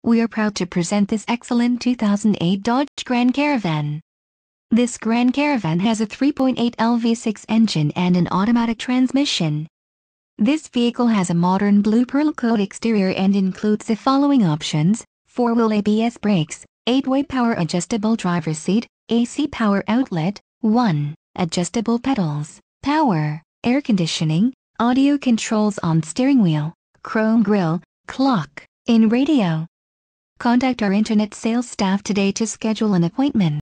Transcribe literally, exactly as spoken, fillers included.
We are proud to present this excellent two thousand eight Dodge Grand Caravan. This Grand Caravan has a three point eight liter V six engine and an automatic transmission. This vehicle has a modern blue Pearlcoat exterior and includes the following options: four-wheel A B S brakes, eight-way power adjustable driver's seat, A C power outlet, one, adjustable pedals, power, air conditioning, audio controls on steering wheel, chrome grille, clock, in radio. Contact our internet sales staff today to schedule an appointment.